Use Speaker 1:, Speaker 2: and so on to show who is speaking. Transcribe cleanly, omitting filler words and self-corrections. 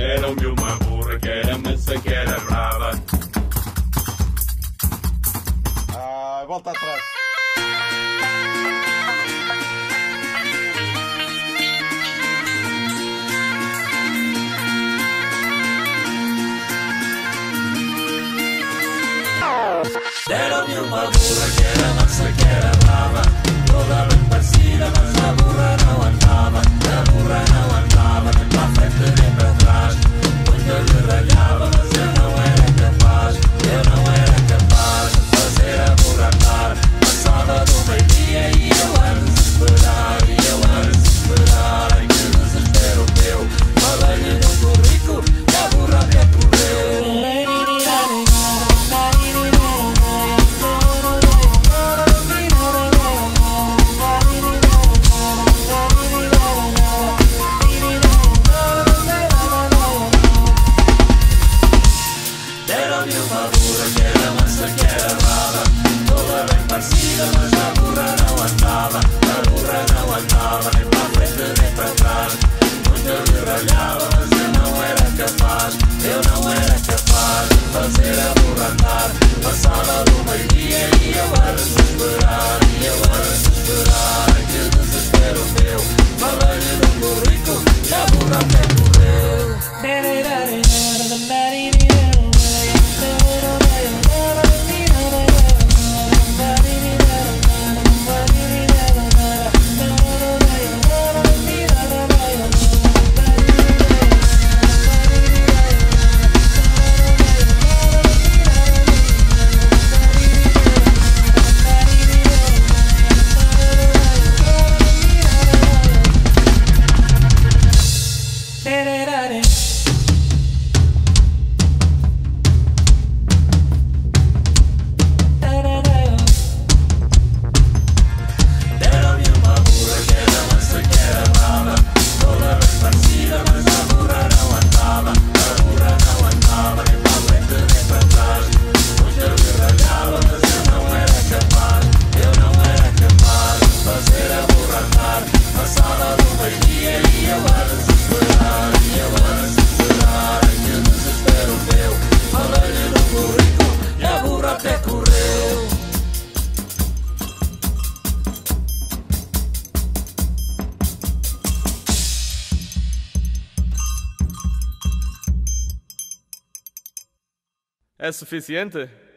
Speaker 1: Deram-me uma burra que era mansa, que era brava.
Speaker 2: Volta atrás.
Speaker 1: Deram-me uma burra que era mansa, que era brava. Toda bem parecida, mas a burra não andava. A burra não andava, nem para a frente nem para trás. Quando eu lhe ralhava, mas eu não era capaz. Eu não era capaz de fazer a burra andar. Passava do meio-dia e eu a desesperar. E eu a desesperar, ai que desespero meu. Falei-lhe num currículo e a burra até correu. Deram-me uma burra que era mansa, que era brava. Toda bem parecida, mas a burra não andava. A burra não andava, nem para a frente nem para trás. Quando eu lhe ralhava, mas eu não era capaz. Eu não era capaz de fazer a burra andar. Passava do meio-dia e eu a desesperar. E eu a desesperar, ai que desespero meu. Falei-lhe num currículo e a burra até correu.
Speaker 3: É suficiente?